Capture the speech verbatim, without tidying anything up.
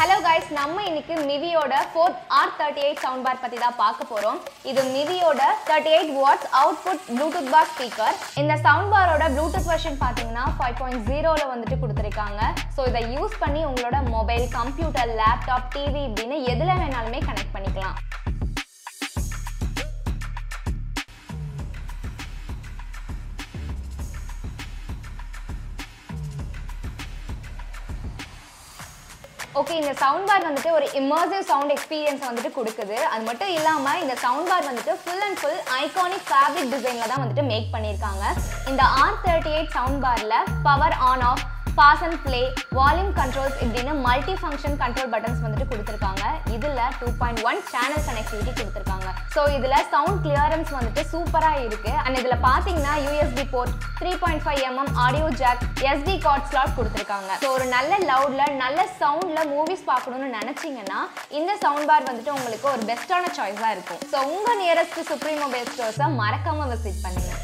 Hello guys, நம்ம இன்னைக்கு Mivi ஓட fourth R thirty-eight soundbar பத்தி தான் பார்க்க போறோம். இது Mivi ஓட thirty-eight watts output Bluetooth bar speaker. இந்த soundbar ஓட Bluetooth version பாத்தீங்கன்னா five point zero ல வந்துட்டு கொடுத்திருக்காங்க. சோ இத யூஸ் பண்ணி உங்களோட மொபைல், கம்ப்யூட்டர், லேப்டாப், டிவி இப்படின்னு எதுல வேணாலுமே கனெக்ட் பண்ணிக்கலாம். Okay, இந்த soundbar வந்துட்டு ஒரு immersive sound experience வந்துட்டு கொடுக்குது. அது மட்டும் இல்லாம இந்த soundbar வந்துட்டு full and full iconic fabric designல தான் வந்துட்டு மேக் பண்ணிருக்காங்க. இந்த R thirty-eight soundbarல power on off, pass and play, volume controls இப்படின்னு multi function control buttons வந்துட்டு கொடுத்திருக்காங்க. இதுல two point one channel connectivity கொடுத்திருக்காங்க. சோ இதுல sound clearance வந்துட்டு சூப்பரா இருக்கு. and இதுல பாத்தீங்கன்னா U S B port, three point five millimeter audio jack, S D card slot கொடுத்திருக்காங்க. சோ ஒரு நல்ல லவுட்ல நல்ல சவுண்ட்ல மூவிஸ் பார்க்கணும்னு நினைச்சீங்கன்னா இந்த soundbar வந்துட்டு உங்களுக்கு ஒரு பெஸ்டான சாய்ஸா இருக்கும். சோ உங்க நியரஸ்ட் சுப்ரீம் மொபைல் ஸ்டோர்ஸை மறக்காம விசிட் பண்ணுங்க.